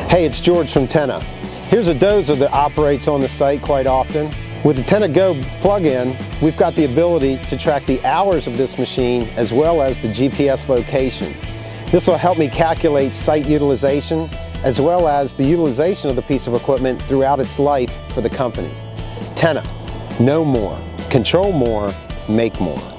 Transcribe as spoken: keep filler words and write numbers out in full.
Hey, it's George from Tenna. Here's a dozer that operates on the site quite often. With the Tenna Go plug-in, we've got the ability to track the hours of this machine as well as the G P S location. This will help me calculate site utilization as well as the utilization of the piece of equipment throughout its life for the company. Tenna, know more, control more, make more.